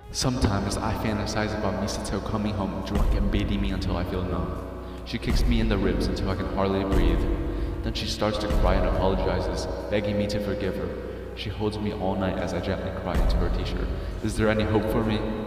Sometimes I fantasize about Misato coming home drunk and baiting me until I feel numb. She kicks me in the ribs until I can hardly breathe. Then she starts to cry and apologizes, begging me to forgive her. She holds me all night as I gently cry into her t-shirt. Is there any hope for me?